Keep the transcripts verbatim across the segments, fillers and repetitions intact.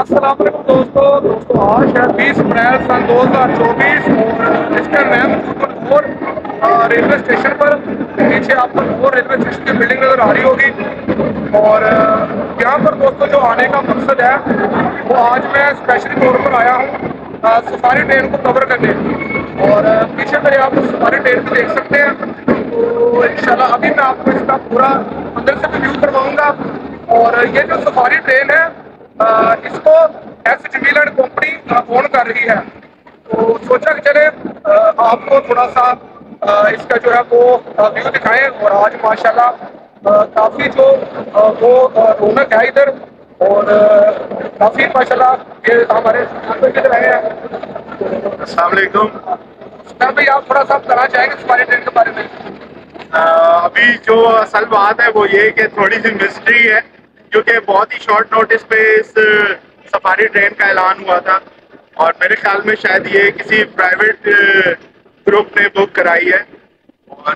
अस्सलाम वालेकुम दोस्तों दोस्तों आज है बीस अप्रैल सन दो हज़ार चौबीस और इसका मैं मौजूद और रेलवे स्टेशन पर। पीछे आपको और रेलवे स्टेशन की बिल्डिंग नज़र आ रही होगी और यहाँ पर दोस्तों जो आने का मकसद है वो आज मैं स्पेशली तौर पर आया हूँ सफारी ट्रेन को कवर करने। और पीछे मेरे आप सफारी ट्रेन को देख सकते हैं। तो इंशाल्लाह अभी मैं आपको इसका पूरा अंदर से रिव्यू करवाऊँगा। और ये जो सफारी ट्रेन है आ, इसको S Jamil and company own कर रही है। तो सोचा कि चले आ, आपको थोड़ा सा आ, इसका जो है वो व्यू दिखाएं। और आज माशाल्लाह काफ़ी जो आ, वो रौनक है इधर और काफ़ी माशाल्लाह ये हमारे इधर आए हैं। अस्सलाम वालेकुम सर भाई आप थोड़ा सा बताना चाहेंगे सफारी ट्रेन के बारे में? आ, अभी जो असल बात है वो ये कि थोड़ी सी मिस्ट्री है क्योंकि बहुत ही शॉर्ट नोटिस पे इस सफारी ट्रेन का ऐलान हुआ था और मेरे ख्याल में शायद ये किसी प्राइवेट ग्रुप ने बुक कराई है। और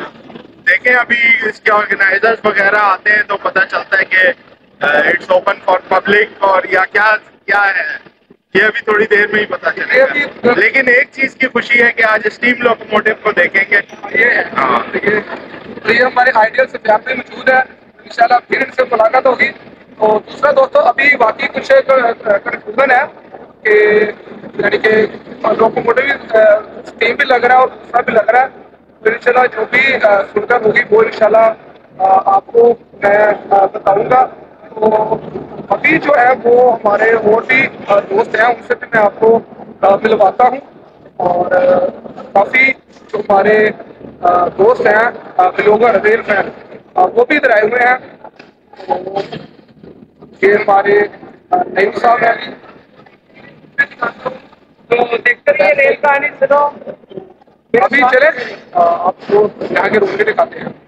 देखें अभी इसके ऑर्गेनाइजर्स वगैरह आते हैं तो पता चलता है कि इट्स ओपन फॉर पब्लिक और या क्या क्या है ये अभी थोड़ी देर में ही पता चलेगा। लेकिन एक चीज की खुशी है कि आज स्टीम लोकोमोटिव को देखेंगे। ये हाँ ये तो ये हमारे आइडियल से फैमिली मौजूद है, इंशाल्लाह फिर इनसे मुलाकात होगी। तो दूसरा दोस्तों अभी बाकी कुछ कंफ्यूजन है कि यानी कि लोकोमोटिव स्टीम भी लग रहा है और दूसरा भी लग रहा है। फिर इंशाल्लाह जो भी सुविधा होगी वो इंशाल्लाह आपको मैं बताऊंगा। तो अभी जो है वो हमारे और भी दोस्त हैं उनसे भी मैं आपको मिलवाता हूँ। और काफ़ी जो हमारे दोस्त हैं बिलोगर रेल फैन वो भी इधर आए हुए हैं। तो ये हमारे नईम साहब हैं। तो देखते रहिए रेल कहानी सुनो। अभी चले आपको यहाँ के रूम भी दिखाते हैं।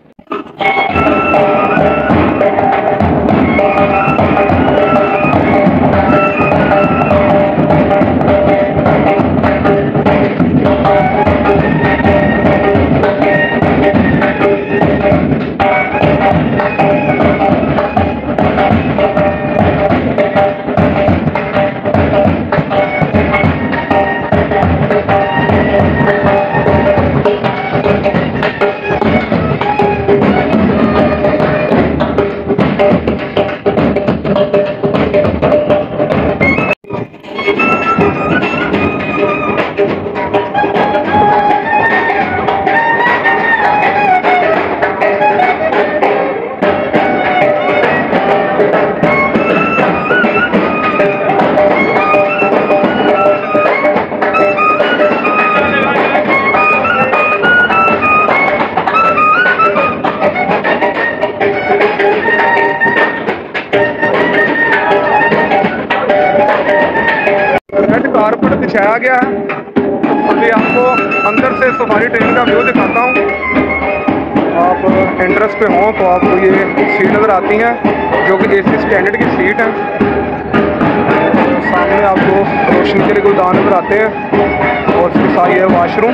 कारपेट बिछाया गया है। अभी आपको अंदर से सफारी ट्रेन का व्यू दिखाता हूँ। आप एंट्रेंस पे हों तो आपको ये सीट नज़र आती हैं जो कि एसी स्टैंडर्ड की सीट है। सामने आपको रोशनी के लिए गुलदान नज़र आते हैं और उसके साथ ये वाशरूम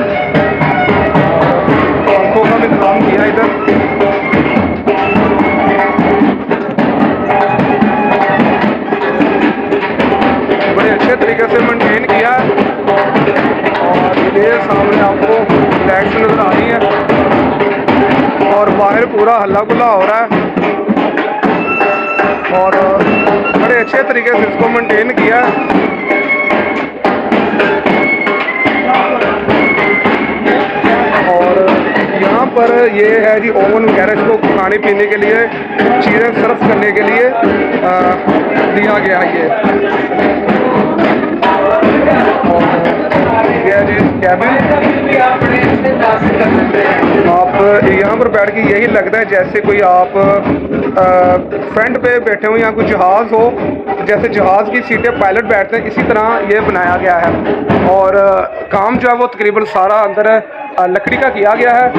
पंखों का भी इंतजाम किया इधर। बड़े अच्छे तरीके से मेंटेन किया है। और ये सामने आपको लाइट्स नज़र आ रही है और बाहर पूरा हल्ला गुल्ला हो रहा है और बड़े अच्छे तरीके से इसको मेंटेन किया है। और यहाँ पर ये है जी ओवन वगैरह इसको खाने पीने के लिए चीज़ें सर्व करने के लिए आ, दिया गया ये कैबिन। आप यहाँ पर बैठ के यही लगता है जैसे कोई आप फ्रंट पे बैठे हो या कोई जहाज़ हो, जैसे जहाज़ की सीटें पायलट बैठते हैं इसी तरह ये बनाया गया है। और काम जो है वो तकरीबन सारा अंदर लकड़ी का किया गया है।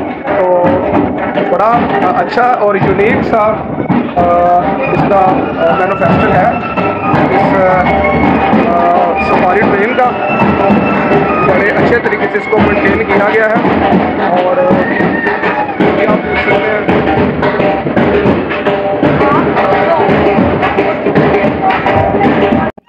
तो बड़ा अच्छा और यूनिक सा इसका मैन्युफैक्चर है इस सफारी ट्रेन का। बड़े अच्छे तरीके से इसको मेंटेन किया गया है। और आप देख सकते हैं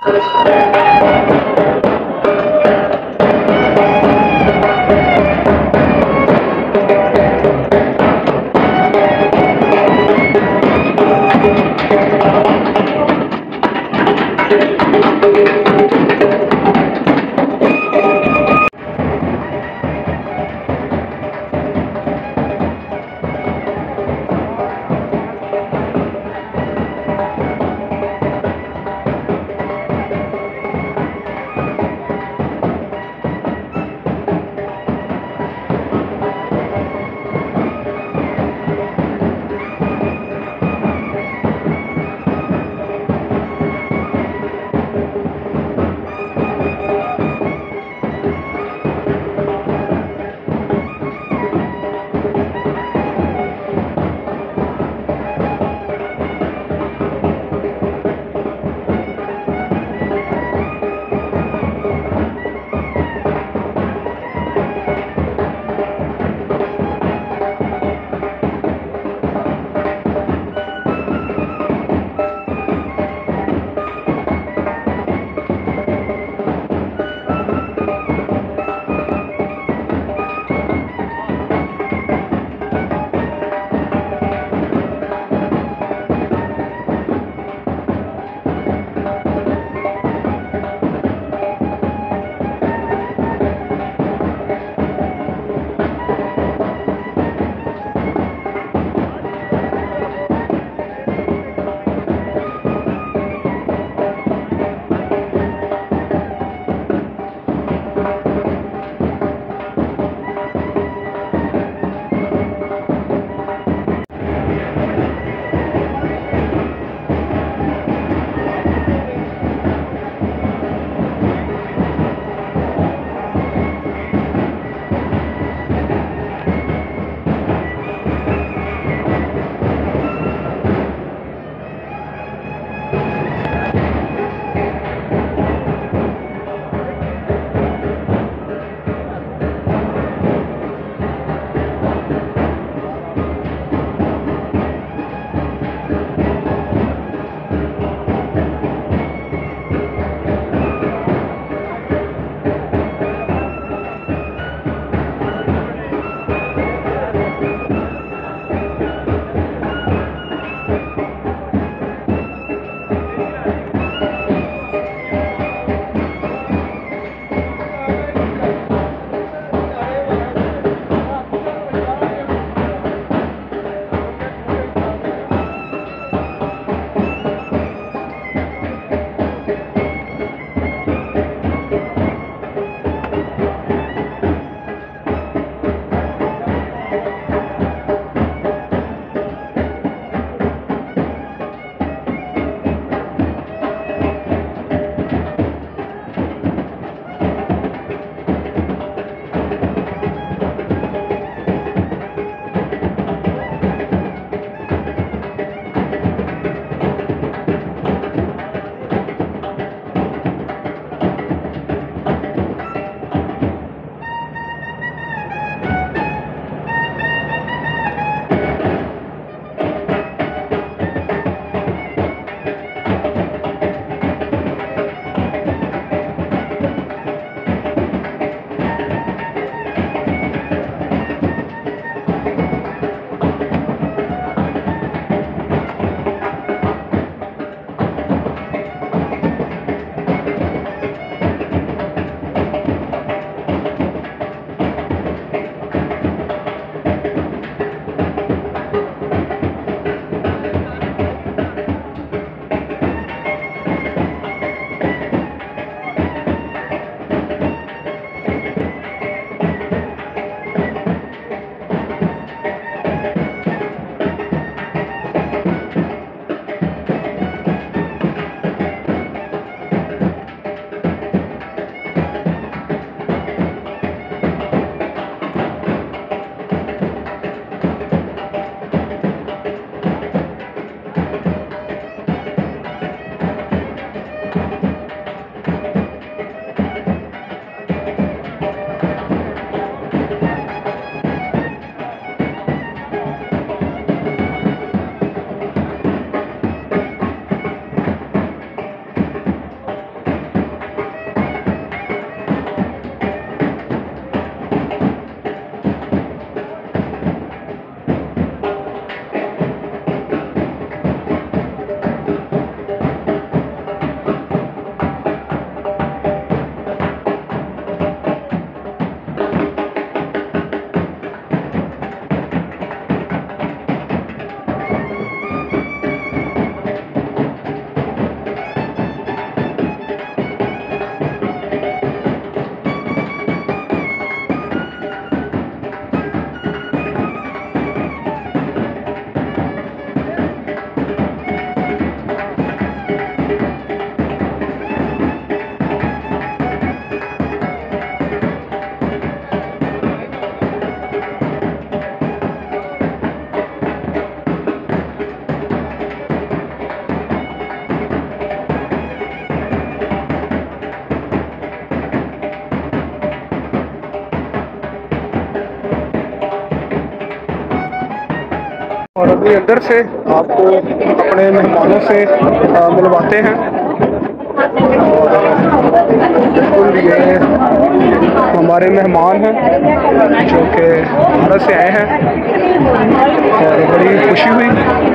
और अभी अंदर से आपको अपने मेहमानों से मिलवाते हैं। और बिल्कुल ये हमारे मेहमान हैं जो कि भारत से आए हैं और बड़ी खुशी हुई।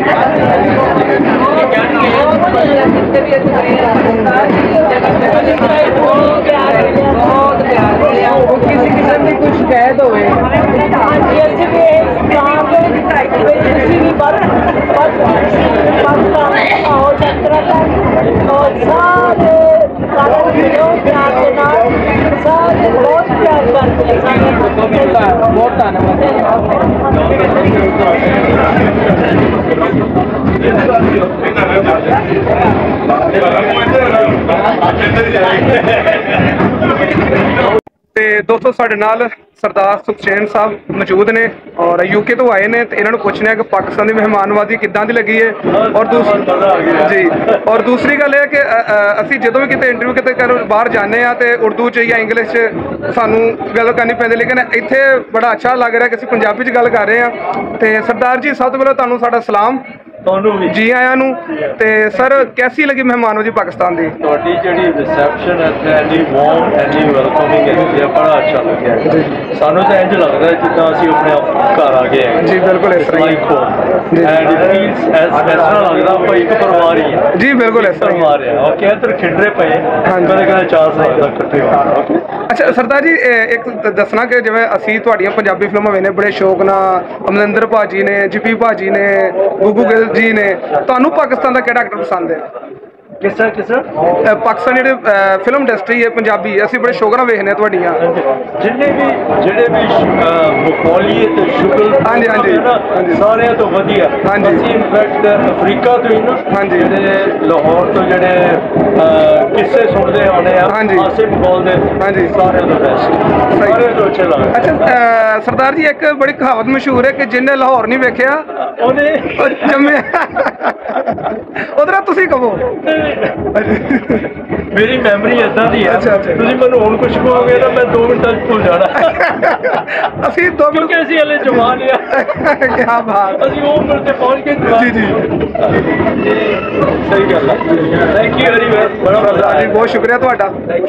किसी किस्म की कुछ शिकायत हो बहुत ਤੇ ਦੋਸਤੋ ਸਾਡੇ ਨਾਲ ਸਰਦਾਰ ਸੁਖਚੈਨ ਸਾਹਿਬ ਮੌਜੂਦ ਨੇ ਔਰ ਯੂਕੇ ਤੋਂ ਆਏ ਨੇ ਤੇ ਇਹਨਾਂ ਨੂੰ ਪੁੱਛਣਾ ਕਿ ਪਾਕਿਸਤਾਨ ਦੀ ਮਹਿਮਾਨਵਾਦੀ ਕਿੱਦਾਂ ਦੀ ਲੱਗੀ ਹੈ। ਔਰ ਦੂਸਰੀ ਜੀ ਔਰ ਦੂਸਰੀ ਗੱਲ ਇਹ ਕਿ ਅਸੀਂ ਜਦੋਂ ਵੀ ਕਿਤੇ ਇੰਟਰਵਿਊ ਕਿਤੇ ਕਰ ਬਾਹਰ ਜਾਂਦੇ ਆ ਤੇ ਉਰਦੂ 'ਚ ਜਾਂ ਇੰਗਲਿਸ਼ 'ਚ ਸਾਨੂੰ ਗੱਲ ਕਰਨੀ ਪੈਂਦੀ, ਲੇਕਿਨ ਇੱਥੇ ਬੜਾ ਅੱਛਾ ਲੱਗ ਰਿਹਾ ਕਿ ਅਸੀਂ ਪੰਜਾਬੀ 'ਚ ਗੱਲ ਕਰ ਰਹੇ ਹਾਂ। ਤੇ ਸਰਦਾਰ ਜੀ ਸਭ ਤੋਂ ਪਹਿਲਾਂ ਤੁਹਾਨੂੰ ਸਾਡਾ ਸਲਾਮ जी आया नू। ते सर कैसी लगी मेहमानवादी पाकिस्तान दी? ਤੁਹਾਡੀ ਜਿਹੜੀ ਰਿਸੈਪਸ਼ਨ ਹੈ ਐਨੀ ਵਾਰਮ ਐਨੀ ਵੈਲਕਮਿੰਗ ਹੈ, ਬੜਾ ਅੱਛਾ ਲੱਗਿਆ ਸਾਨੂੰ। ਤਾਂ ਇੰਜ ਲੱਗਦਾ ਜਿੱਦਾਂ ਅਸੀਂ ਆਪਣੇ ਆਪ ਘਰ ਆ ਗਏ ਹਾਂ ਜੀ। ਬਿਲਕੁਲ ਇਸ ਤਰ੍ਹਾਂ ਹੀ ਐਂਡ ਇਟ ਫੀਲਸ ਐਸ ਇਸ ਤਰ੍ਹਾਂ ਲੱਗਦਾ ਆਪਾਂ ਇੱਕ ਪਰਿਵਾਰ ਹੀ ਹੈ ਜੀ। ਬਿਲਕੁਲ ਇਸ ਤਰ੍ਹਾਂ ਪਰਿਵਾਰ ਹੈ। ਓਕੇ ਇੱਧਰ ਖਿੰਡਰੇ ਪਏ ਕਦੇ ਕਦੇ ਚਾਰ ਸਾਲ ਤੱਕ ਇਕੱਠੇ ਹੋਏ। ਅੱਛਾ ਸਰਦਾਰ ਜੀ ਇੱਕ ਦੱਸਣਾ ਕਿ ਜਿਵੇਂ ਅਸੀਂ ਤੁਹਾਡੀਆਂ ਪੰਜਾਬੀ ਫਿਲਮਾਂ ਵੇਖਦੇ ਬੜੇ ਸ਼ੌਕ ਨਾਲ, ਅਮਰਿੰਦਰ ਭਾਜੀ ਨੇ, ਜਿਪੀ ਭਾਜੀ ਨੇ, ਗੁੱਗੂ ਗਿੱਲ ਜੀ ਨੇ, ਤੁਹਾਨੂੰ ਪਾਕਿਸਤਾਨ ਦਾ ਕਿਹੜਾ ਐਕਟਰ ਪਸੰਦ ਹੈ? ਕਿਸ ਤਰ੍ਹਾਂ ਕਿਸ ਤਰ੍ਹਾਂ ਪਾਕਿਸਤਾਨ ਜਿਹੜੇ ਫਿਲਮ ਇੰਡਸਟਰੀ ਹੈ ਪੰਜਾਬੀ, ਅਸੀਂ ਬੜੇ ਸ਼ੌਕ ਨਾਲ ਵੇਖਦੇ ਹਾਂ ਤੁਹਾਡੀਆਂ। ਜਿੰਨੇ ਵੀ ਜਿਹੜੇ ਵੀ ਮਖੌਲੀਅਤ ਤੇ ਸ਼ੁਗਲ ਹਾਂਜੀ ਹਾਂਜੀ ਸਾਰਿਆਂ ਤੋਂ ਵਧੀਆ। ਹਾਂਜੀ ਅਸੀਂ ਇਨਫੈਕਟ ਅਫਰੀਕਾ ਤੋਂ ਹੀ ਨਾ ਹਾਂਜੀ ਜਿਹੜੇ ਲਾਹੌਰ ਤੋਂ ਜਿਹੜੇ ਕਿੱਸੇ ਸੁਣਦੇ ਆਉਣੇ ਆ ਆਸਿਫ ਮਖੌਲ ਦੇ, ਹਾਂਜੀ ਸਾਰਿਆਂ ਤੋਂ ਬੈਸਟ, ਸਾਰਿਆਂ ਤੋਂ ਅੱਛੇ ਲੱਗਦੇ। ਅੱਛਾ ਸਰਦਾਰ ਜੀ ਇੱਕ ਬੜੀ ਕਹਾਵਤ ਮਸ਼ਹੂਰ ਹੈ ਕਿ ਜਿਹਨੇ ਲਾਹੌਰ ਨਹੀਂ ਵੇਖਿਆ ਉਹਨੇ ਜੰਮਿਆ। ਉਧਰ ਤੁਸੀਂ ਕਹੋ। ਮੇਰੀ ਮੈਮਰੀ ਏਦਾਂ ਦੀ ਹੈ, ਤੁਸੀਂ ਮੈਨੂੰ ਹੁਣ ਕੁਝ ਕਹੋਗੇ ਤਾਂ ਮੈਂ ਦੋ ਮਿੰਟਾਂ 'ਚ ਭੁੱਲ ਜਾਣਾ। ਅਸੀਂ ਦੋ ਮਿੰਟ ਕਿਉਂਕਿ ਅਸੀਂ ਹਲੇ ਜਵਾਨ ਆ। ਕੀ ਬਾਤ। ਅਸੀਂ ਉਹ ਉਮਰ ਤੇ ਪਹੁੰਚ ਕੇ ਜੀ ਜੀ ਸਹੀ ਗੱਲ ਹੈ। Thank you very much. ਬੜਾ ਸਰਦਾਰ ਜੀ ਬਹੁਤ ਸ਼ੁਕਰੀਆ ਤੁਹਾਡਾ।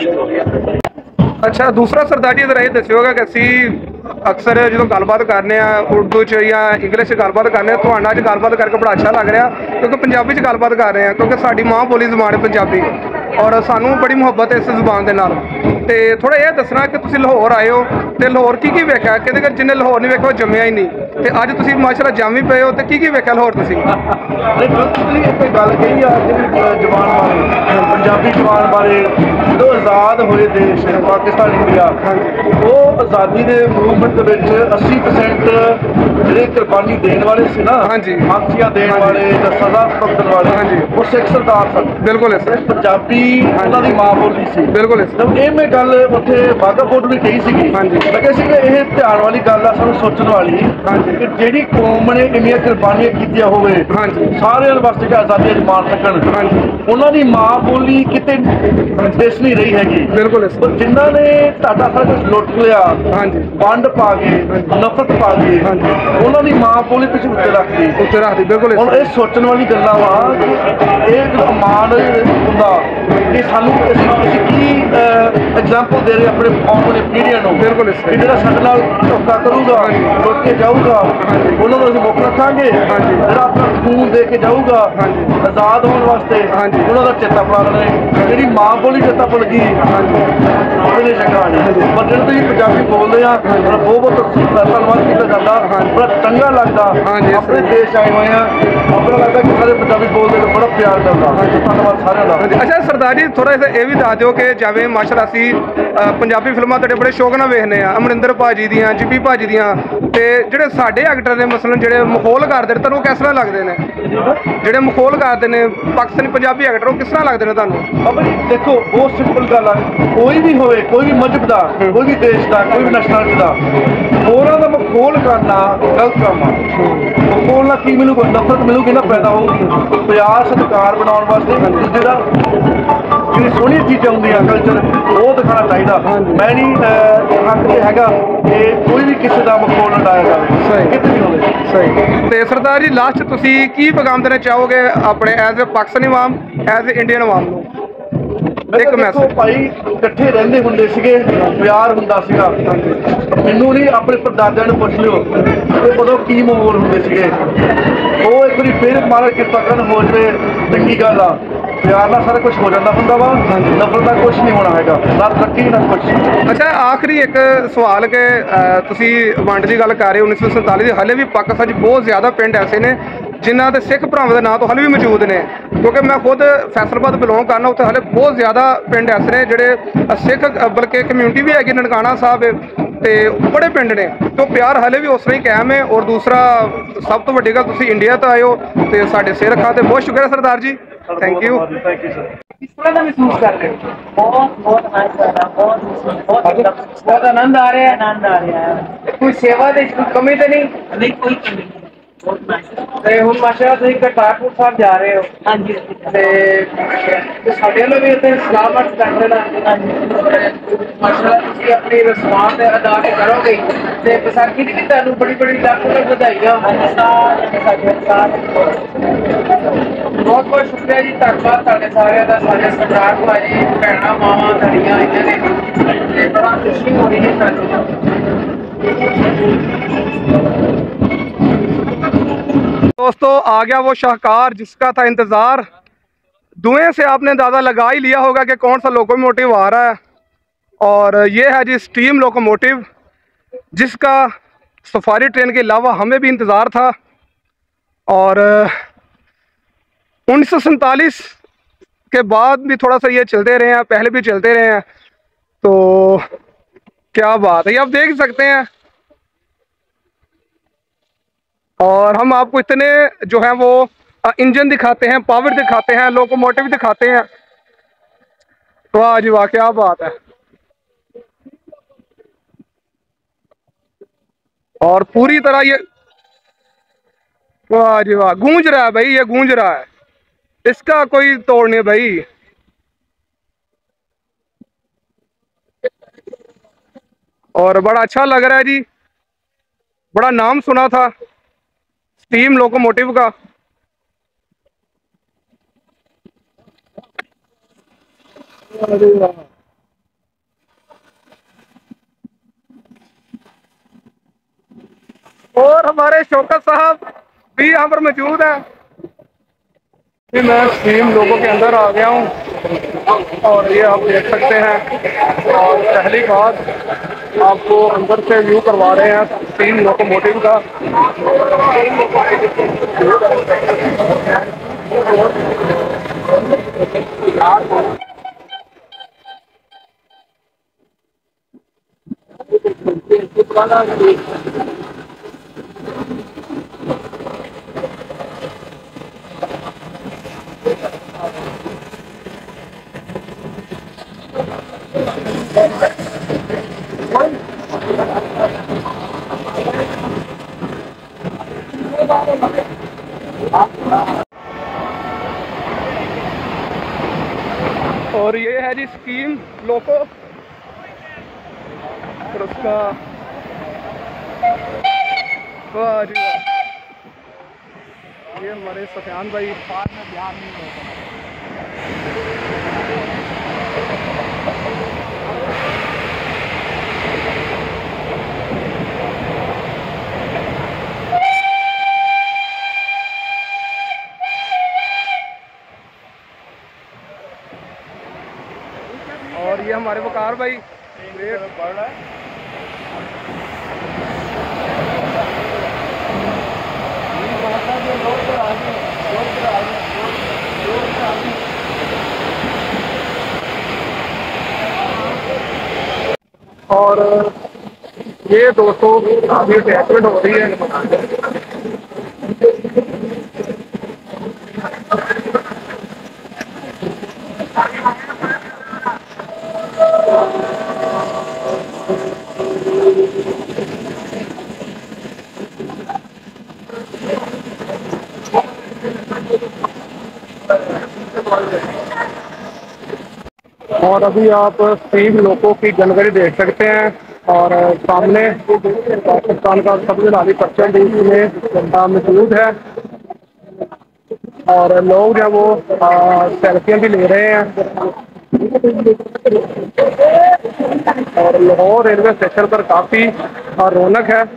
ਅੱਛਾ ਦੂਸਰਾ ਸਰਦਾਰ ਜੀ ਇਧਰ ਇਹ ਦੱਸਿਓਗਾ ਕਿ ਅਸੀਂ ਅਕਸਰ ਜਦੋਂ ਗੱਲਬਾਤ ਕਰਨੇ ਆ ਉਰਦੂ 'ਚ ਜਾਂ ਇੰਗਲਿਸ਼ 'ਚ ਗੱਲਬਾਤ ਕਰਨੇ ਆ, ਤੁਹਾਡਾ ਅੱਜ ਗੱਲਬਾਤ ਕਰਕੇ ਬੜਾ ਅੱਛਾ ਲੱਗ ਰਿਹਾ ਕਿਉਂਕਿ ਪੰਜਾਬੀ 'ਚ ਗੱਲਬਾਤ ਕਰ ਰਹੇ ਆ, ਕਿਉਂਕਿ ਸਾਡੀ ਮਾਂ ਬੋਲੀ ਜ਼ੁਬਾਨ ਹੈ ਪੰਜਾਬੀ ਔਰ ਸਾਨੂੰ ਬੜੀ ਮੁਹੱਬਤ ਹੈ ਇਸ ਜ਼ੁਬਾਨ ਦੇ ਨਾਲ। ਤੇ ਥੋੜਾ ਇਹ ਦੱਸਣਾ ਕਿ ਤੁਸੀਂ ਲਾਹੌਰ ਆਏ ਹੋ ਤੇ ਲਾਹੌਰ ਕੀ ਕੀ ਵੇਖਿਆ? ਕਹਿੰਦੇ ਕਿ ਜਿਹਨੇ ਲਾਹੌਰ ਨਹੀਂ ਵੇਖਿਆ ਉਹ ਜੰਮਿਆ ਹੀ ਨਹੀਂ, ਤੇ ਅੱਜ ਤੁਸੀਂ ਮਾਸ਼ਾਅੱਲਾ ਜੰਮ ਵੀ ਪਏ ਹੋ ਤੇ ਕੀ ਕੀ ਵੇਖਿਆ ਲਾਹੌਰ ਤੁਸੀਂ? ਨਹੀਂ ਇੱਕ ਗੱਲ ਕਹੀ ਆ ਜਿਹੜੀ ਜ਼ਬਾਨ ਬਾਰੇ, ਪੰਜਾਬੀ ਜ਼ਬਾਨ ਬਾਰੇ, ਜਦੋਂ ਆਜ਼ਾਦ ਹੋਏ ਦੇਸ਼ ਪਾਕਿਸਤਾਨ ਇੰਡੀਆ, ਉਹ ਆਜ਼ਾਦੀ ਦੇ ਮੂਵਮੈਂਟ ਦੇ ਵਿੱਚ ਅੱਸੀ ਪਰਸੈਂਟ ਜਿਹੜੇ ਕੁਰਬਾਨੀ ਦੇਣ ਵਾਲੇ ਸੀ ਨਾ, ਹਾਂਜੀ ਫਾਂਸੀਆਂ ਦੇਣ ਵਾਲੇ ਜਾਂ ਸਜ਼ਾ ਭੁਗਤਣ ਵਾਲੇ, ਹਾਂਜੀ ਉਹ ਸਿੱਖ ਸਰਦਾਰ ਸਨ। ਬਿਲਕੁਲ ਪੰਜਾਬੀ ਉਹਨਾਂ ਦੀ ਮਾਂ ਬੋਲੀ ਸੀ। ਬਿਲਕੁਲ ਇਹ ਮੈਂ ਗੱਲ ਉੱਥੇ ਬਾਘਾ ਬੋਰਡ ਵੀ ਕਹੀ ਸੀਗੀ। ਹਾਂਜੀ ਮੈਂ ਕਿਹਾ ਸੀ ਕਿ ਇਹ ਧਿਆਨ ਵਾਲੀ ਗੱਲ ਆ, ਸਾਨੂੰ ਸੋਚਣ ਵਾਲੀ ਕਿ ਜਿਹੜੀ ਕੌਮ ਨੇ ਇੰਨੀਆਂ ਕੁਰਬਾਨੀਆਂ ਕੀਤੀਆਂ ਹੋਵੇ, ਹਾਂਜੀ ਸਾਰਿਆਂ ਵਾਸਤੇ ਕਿ ਆਜ਼ਾਦੀ ਅੱਜ ਮਾਣ ਸਕਣ, ਹਾਂਜੀ ਉਹਨਾਂ ਦੀ ਮਾਂ ਬੋਲੀ ਕਿਤੇ ਦੇਸ਼ ਨਹੀਂ ਰਹੀ ਹੈਗੀ। ਬਿਲਕੁਲ ਜਿਨ੍ਹਾਂ ਨੇ ਤੁਹਾਡਾ ਸਾਰਾ ਕੁਝ ਲੁੱਟ ਲਿਆ, ਹਾਂਜੀ ਵੰਡ ਪਾ ਕੇ, ਨਫ਼ਰਤ ਪਾ ਕੇ, ਹਾਂਜੀ ਉਹਨਾਂ ਦੀ ਮਾਂ ਬੋਲੀ ਤੁਸੀਂ ਉੱਤੇ ਰੱਖਦੀ ਉੱਤੇ ਰੱਖਦੀ ਬਿਲਕੁਲ। ਹੁਣ ਇਹ ਸੋਚਣ ਵਾਲੀ ਗੱਲਾਂ ਵਾ ਕਿ ਇਹ ਮਾਣ ਹੁੰਦਾ ਕਿ ਸਾਨੂੰ ਅਸੀਂ ਕੀ ਐਗਜ਼ਾਮਪਲ ਦੇ ਰਹੇ ਆਪਣੇ ਆਉਣ ਵਾਲੇ ਪੀੜ੍ਹੀਆਂ ਨੂੰ। ਬਿਲਕੁਲ ਕਿ ਜਿਹੜਾ ਸਾਡੇ ਨਾਲ ਧੋਖਾ ਕਰੂਗਾ, ਲੁੱਟ ਕੇ ਜਾਊਗਾ, ਉਹਨਾਂ ਨੂੰ ਅਸੀਂ ਮੁੱਖ ਰੱਖਾਂਗੇ। ਹਾਂਜੀ ਜਿਹੜਾ ਆਪਣਾ ਖੂਨ ਦੇ ਕੇ ਜਾਊਗਾ ਆਜ਼ਾਦ ਹੋਣ ਵਾਸਤੇ, ਹਾਂਜੀ ਉਹਨਾਂ ਦਾ ਚੇਤਾ ਭੁਲਾ ਲੈਣਾ। ਜਿਹੜੀ ਮਾਂ ਬੋਲੀ ਚੇਤਾ ਭੁੱਲ ਗਈ, ਹਾਂਜੀ ਉਹਦੇ ਚੰਗਾ ਨਹੀਂ। ਪਰ ਜਿਹੜੇ ਤੁਸੀਂ ਪੰਜਾਬੀ ਬੋਲਦੇ ਆ ਬਹੁਤ ਬਹੁਤ ਧੰਨਵਾਦ ਕੀਤਾ ਜਾਂਦਾ, ਬੜਾ ਚੰਗਾ ਲੱਗਦਾ। ਆਪਣੇ ਦੇਸ਼ ਆਏ ਹੋਏ ਆ, ਆਪਣਾ ਲੱਗਦਾ ਕਿ ਸਾਰੇ ਪੰਜਾਬੀ ਬੋਲਦੇ ਨੇ, ਬੜਾ ਪਿਆਰ ਮਿਲਦਾ। ਧੰਨਵਾਦ ਸਾਰਿਆਂ ਦਾ। ਅੱਛਾ ਸਰਦਾਰ ਜੀ ਥੋੜਾ ਜਿਹਾ ਇਹ ਵੀ ਦੱਸ ਦਿਓ ਕਿ ਜਿਵੇਂ ਮਾਸ਼ਾਅੱਲਾ ਅਸੀਂ ਪੰਜਾਬੀ ਫਿਲਮਾਂ ਤੁਹਾਡੇ ਬੜੇ ਸ਼ੌਕ ਨਾਲ ਵੇਖਦੇ ਆ, ਅਮਰਿੰਦਰ ਭਾਜੀ ਦੀਆਂ, ਜਿਪੀ ਭਾਜੀ ਦੀਆਂ, ਤੇ ਜਿਹੜੇ ਸਾਡੇ ਐਕਟਰ ਨੇ ਮਸਲਨ ਜਿਹੜੇ ਮਖੌਲ ਕਰਦੇ ਨੇ ਤੁਹਾਨੂੰ ਕਿਸ ਤਰ੍ਹਾਂ ਲੱਗਦੇ ਨੇ? ਜਿਹੜੇ ਮਖੌਲ ਕਰਦੇ ਨੇ ਪਾਕਿਸਤਾਨੀ ਪੰਜਾਬੀ ਐਕਟਰ, ਉਹ ਕਿਸ ਤਰ੍ਹਾਂ ਲੱਗਦੇ ਨੇ ਤੁਹਾਨੂੰ? ਬਾਬਾ ਜੀ ਦੇਖੋ ਬਹੁਤ ਸਿੰਪਲ ਗੱਲ ਆ, ਕੋਈ ਵੀ ਹੋਵੇ, ਕੋਈ ਵੀ ਮਜ਼ਹਬ ਦਾ, ਕੋਈ ਵੀ ਦੇਸ਼ ਦਾ, ਕੋਈ ਵੀ ਨੈਸ਼ਨਲਿਟੀ ਦਾ, ਹੋਰਾਂ ਦਾ ਮਖੌਲ ਕਰਨਾ ਗਲਤ ਕੰਮ ਆ। ਮਖੌਲ ਨਾਲ ਕੀ ਮਿਲੂਗਾ? ਨਫ਼ਰਤ ਮਿਲੂਗੀ ਨਾ, ਪੈਦਾ ਹੋਊਗੀ। ਪਿਆਰ ਸਤਿਕਾਰ ਬਣਾਉਣ ਵਾਸਤੇ ਦੂਜੇ ਦਾ ਜਿਹੜੀ ਸੋਹਣੀਆਂ ਚੀਜ਼ਾਂ ਹੁੰਦੀਆਂ ਕਲਚਰ ਉਹ ਦਿਖਾਉਣਾ ਚਾਹੀਦਾ। ਮੈਂ ਨਹੀਂ ਹੱਕ ਤੇ ਹੈਗਾ ਕਿ ਕੋਈ ਵੀ ਕਿਸੇ ਦਾ ਮਖੌਲ ਨਾ ਡਾਇਆ ਜਾਵੇ, ਸਹੀ। ਕਿਤੇ ਵੀ ਹੋਵੇ। ਸਹੀ। ਤੇ ਸਰਦਾਰ ਜੀ ਲਾਸਟ ਤੁਸੀਂ ਕੀ ਪੈਗਾਮ ਦੇਣਾ ਚਾਹੋਗੇ ਆਪਣੇ ਐਜ਼ ਅ ਪਾਕਿਸਤਾਨੀ ਆਵਾਮ, ਐਜ਼ ਅ ਇੰਡੀਅਨ ਆਵਾਮ ਨੂੰ? ਮੈਂ ਇੱਕ ਕਿਹਾ ਦੇਖੋ ਮੈਸੇਜ। ਭਾਈ, ਇਕੱਠੇ ਰਹਿੰਦੇ ਹੁੰਦੇ ਸੀਗੇ, ਪਿਆਰ ਹੁੰਦਾ ਸੀਗਾ। ਮੈਨੂੰ ਨਹੀਂ, ਆਪਣੇ ਪਰਦਾਦਿਆਂ ਨੂੰ ਪੁੱਛ ਲਿਓ ਕਿ ਉਦੋਂ ਕੀ ਮਾਹੌਲ ਹੁੰਦੇ ਸੀਗੇ। ਉਹ ਇੱਕ ਵਾਰੀ ਫਿਰ ਮਹਾਰਾਜ ਕਿਰਪਾ ਕਰਨ ਹੋ ਜਾਵੇ, ਚੰਗੀ ਗੱਲ ਆ। ਪਿਆਰ ਨਾਲ ਸਾਰਾ ਕੁਝ ਹੋ ਜਾਂਦਾ ਹੁੰਦਾ ਵਾ, ਨਫ਼ਰਤ ਦਾ ਕੁਝ ਨਹੀਂ ਹੋਣਾ ਹੈਗਾ, ਨਾ ਤਰੱਕੀ ਨਾ ਕੁਝ। ਅੱਛਾ, ਆਖਰੀ ਇੱਕ ਸਵਾਲ ਕਿ ਅ, ਤੁਸੀਂ ਵੰਡ ਦੀ ਗੱਲ ਕਰ ਰਹੇ ਹੋ ਉੱਨੀ ਸੌ ਸੰਤਾਲੀ ਦੀ, ਹਾਲੇ ਵੀ ਪਾਕਿਸਤਾਨ 'ਚ ਬਹੁਤ ਜ਼ਿਆਦਾ ਪਿੰਡ ਐਸੇ ਨੇ ਜਿਨ੍ਹਾਂ ਦੇ ਸਿੱਖ ਭਰਾਵਾਂ ਦੇ ਨਾਂ ਤੋਂ ਹਾਲੇ ਵੀ ਮੌਜੂਦ ਨੇ, ਕਿਉਂਕਿ ਮੈਂ ਖੁਦ ਫੈਸਲਾਬਾਦ ਬਿਲੋਂਗ ਕਰਨਾ, ਉੱਥੇ ਹਾਲੇ ਬਹੁਤ ਜ਼ਿਆਦਾ ਪਿੰਡ ਐਸੇ ਨੇ ਜਿਹੜੇ ਸਿੱਖ, ਬਲਕਿ ਕਮਿਊਨਿਟੀ ਵੀ ਹੈਗੀ ਨਨਕਾਣਾ ਸਾਹਿਬ, ਤੇ ਬੜੇ ਪਿੰਡ ਨੇ, ਤੇ ਉਹ ਪਿਆਰ ਹਾਲੇ ਵੀ ਉਸ ਤਰ੍ਹਾਂ ਹੀ ਕਾਇਮ ਹੈ। ਔਰ ਦੂਸਰਾ ਸਭ ਤੋਂ ਵੱਡੀ ਗੱਲ, ਤੁਸੀਂ ਇੰਡੀਆ ਤੋਂ ਆਏ ਹੋ ਤੇ ਸਾਡੇ ਸਿਰ ਰੱਖਾਂ, ਤੇ ਬਹੁਤ ਸ਼ੁਕਰੀਆ Sardar ji, thank you. Thank you sir. किस तरह का महसूस कर रहे हो? बहुत बहुत नाइस लग रहा, बहुत बहुत एकदम बहुत आनंद आ रहा है। आनंद आ रहा है। कोई सेवा की कमी तो नहीं? नहीं, कोई कमी नहीं, बहुत नाइस। ਤੇ ਹੁਣ ਮਾਸ਼ਾਅੱਲਾ ਤੁਸੀਂ ਕਰਤਾਰਪੁਰ ਸਾਹਿਬ ਜਾ ਰਹੇ ਹੋ हाँ जी ਤੇ ਸਾਡੇ ਵੱਲੋਂ ਵੀ ਉੱਥੇ ਸਲਾਮਤ ਕਰਦੇ ਨਾ ਮਾਸ਼ਾਅੱਲਾ ਤੁਸੀਂ ਆਪਣੀ ਰਿਸਪਾਂਸ ਅਦਾ ਕੇ ਕਰੋਗੇ ਤੇ ਵਿਸਾਖੀ ਦੀ ਵੀ ਤੁਹਾਨੂੰ ਬੜੀ ਬੜੀ ਲੱਖ ਲੱਖ ਵਧਾਈਆਂ। ਬਹੁਤ ਬਹੁਤ ਸ਼ੁਕਰੀਆ ਜੀ, ਧੰਨਵਾਦ ਤੁਹਾਡੇ ਸਾਰਿਆਂ ਦਾ, ਸਾਰੇ ਸਰਦਾਰ ਭਾਜੀ, ਭੈਣਾਂ, ਮਾਵਾਂ, ਧੜੀਆਂ ਇਹਨਾਂ ਦੇ, ਤੇ ਬੜਾ ਖੁਸ਼ੀ ਹੋ ਰਹੀ ਹੈ ਸਾਨੂੰ। दोस्तों आ गया वो शाहकार जिसका था इंतज़ार। धुएं से आपने अंदाज़ा लगा ही लिया होगा कि कौन सा लोकोमोटिव आ रहा है, और ये है जी स्टीम लोकोमोटिव, जिसका सफारी ट्रेन के अलावा हमें भी इंतज़ार था। और उन्नीस सौ सैंतालीस के बाद भी थोड़ा सा ये चलते रहे हैं, पहले भी चलते रहे हैं, तो क्या बात है, ये आप देख सकते हैं। और हम आपको इतने जो है वो इंजन दिखाते हैं, पावर दिखाते हैं, लोकोमोटिव दिखाते हैं, वाह जी वाह, क्या बात है। और पूरी तरह ये, वाह जी वाह, गूंज रहा है भाई, ये गूंज रहा है, इसका कोई तोड़ नहीं भाई। और बड़ा अच्छा लग रहा है जी, बड़ा नाम सुना था स्टीम लोकोमोटिव का। और हमारे शौकत साहब भी यहाँ पर मौजूद है। मैं स्टीम लोगों के अंदर आ गया हूँ और ये आप देख सकते हैं। और पहली बात आपको अंदर से व्यू करवा रहे हैं स्टीम लोकोमोटिव का। और ये है जी स्कीम लोको, और उसका वाह जी वाह, ये हमारे सफियान भाई बाद में ध्यान नहीं होता। और ये हमारे वकार भाई बढ़ रहा है। और ये दोस्तों अभी अटैचमेंट हो रही है। और अभी आप स्टीम लोको की जानकारी देख सकते हैं और सामने पाकिस्तान का सबसे बड़ी पर्चम भी इसमें मौजूद है और लोग जो वो सेल्फियाँ भी ले रहे हैं। और लाहौर रेलवे स्टेशन पर काफ़ी रौनक है।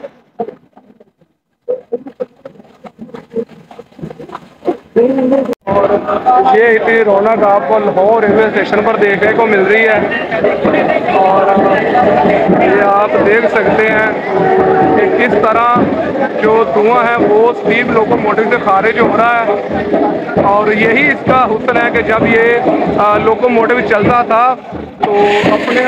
और ये इतनी रौनक आपको लाहौर रेलवे स्टेशन पर देखने को मिल रही है और ये आप देख सकते हैं कि किस तरह जो धुआं है वो स्टीम लोकोमोटिव से खारिज हो रहा है। और यही इसका हुस्न है कि जब ये लोकोमोटिव चलता था तो अपने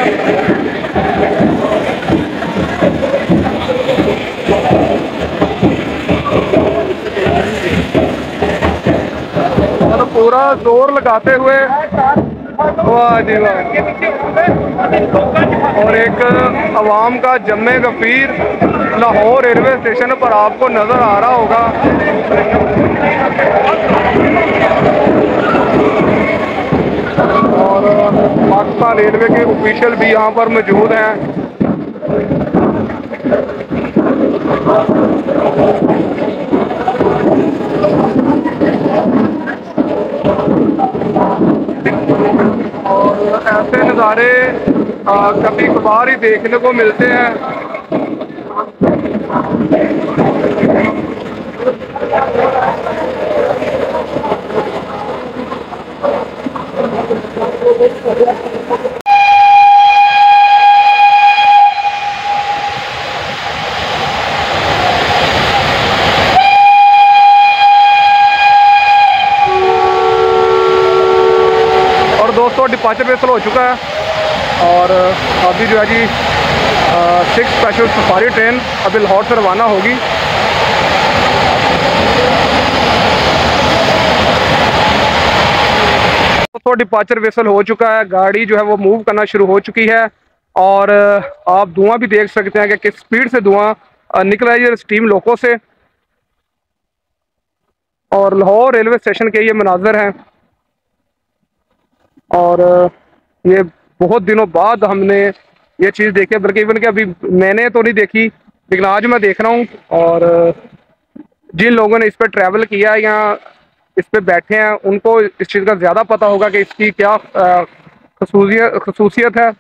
और पूरा जोर लगाते हुए वाह जी वाह और एक अवाम का जम्मे गफीर लाहौर रेलवे स्टेशन पर आपको नज़र आ रहा होगा। और पाकिस्तान रेलवे के ऑफिशियल भी यहाँ पर मौजूद हैं। और ऐसे नज़ारे कभी कभार ही देखने को मिलते हैं। दोस्तों डिपार्चर वेसल हो चुका है और अभी जो है जी सिक्स स्पेशल सफारी ट्रेन अभी लाहौर से रवाना होगी। दोस्तों डिपार्चर वेसल हो चुका है, गाड़ी जो है वो मूव करना शुरू हो चुकी है और आप धुआं भी देख सकते हैं कि किस स्पीड से धुआं निकल रहा है स्टीम लोको से। और लाहौर रेलवे स्टेशन के ये मनाजर हैं और ये बहुत दिनों बाद हमने ये चीज़ देखी है, बल्कि इवन कि अभी मैंने तो नहीं देखी लेकिन आज मैं देख रहा हूँ। और जिन लोगों ने इस पर ट्रैवल किया या इस पर बैठे हैं उनको इस चीज़ का ज़्यादा पता होगा कि इसकी क्या खसूसियत खसूसियत है।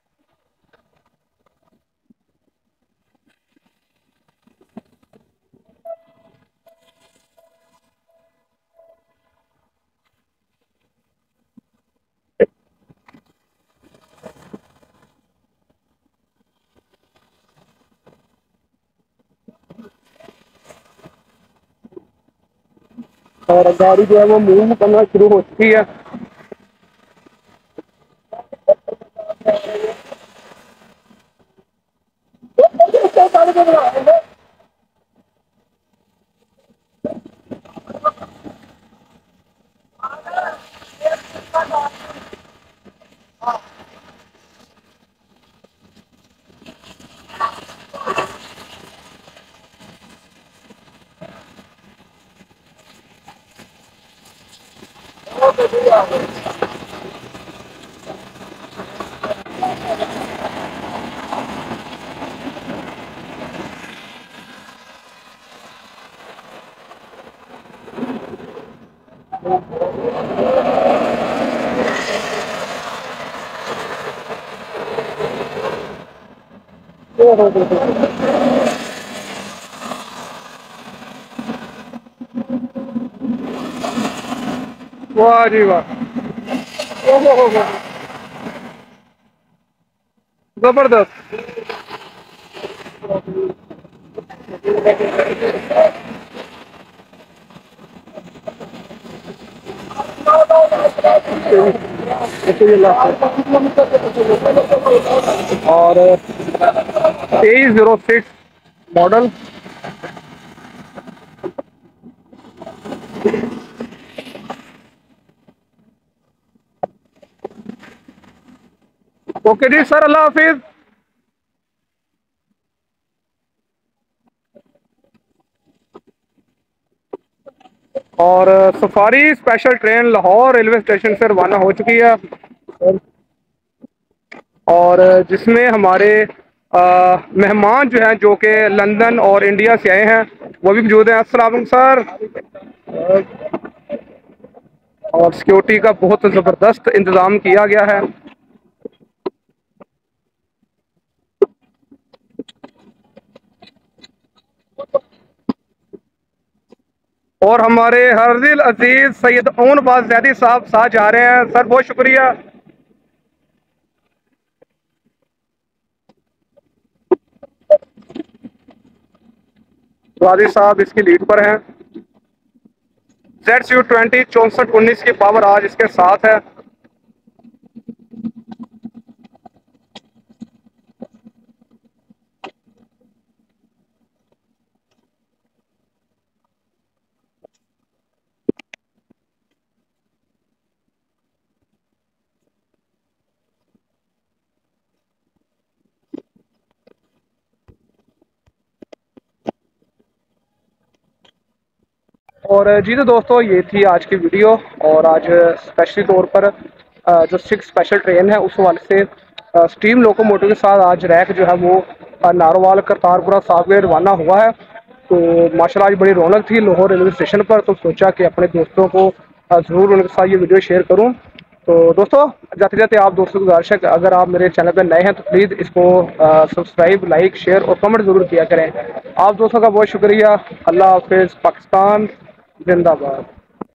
और गाड़ी जो है वो मूव करना शुरू हो चुकी है। वाह जी वाह, जबरदस्त। और तेईस जीरो सिक्स मॉडल ओके जी सर, अल्लाह हाफिज। और safari special train Lahore railway station से रवाना हो चुकी है। और जिसमें हमारे आ, मेहमान जो हैं जो कि लंदन और इंडिया से आए हैं वो भी मौजूद हैं। अस्सलाम वालेकुम सर। और सिक्योरिटी का बहुत ज़बरदस्त इंतज़ाम किया गया है। और हमारे हरदिल अजीज सैयद ओन बाज जैदी साहब साथ जा रहे हैं। सर बहुत शुक्रिया। गाजी साहब इसकी लीड पर हैं। जेड सी यू ट्वेंटी चौंसठ उन्नीस की पावर आज इसके साथ है। और जी तो दोस्तों ये थी आज की वीडियो। और आज स्पेशली तौर पर जो सिक्स स्पेशल ट्रेन है उस वाले से स्टीम लोकोमोटिव के साथ आज रैक जो है वो नारोवाल करतारपुरा साहब के रवाना हुआ है। तो माशाल्लाह आज बड़ी रौनक थी लाहौर रेलवे स्टेशन पर। तो सोचा कि अपने दोस्तों को ज़रूर उनके साथ ये वीडियो शेयर करूँ। तो दोस्तों जाते जाते आप दोस्तों को गुजारिश है कि अगर आप मेरे चैनल पर नए हैं तो प्लीज़ इसको सब्सक्राइब लाइक शेयर और कमेंट ज़रूर किया करें। आप दोस्तों का बहुत शुक्रिया। अल्लाह हाफिज़। पाकिस्तान जिंदाबाद।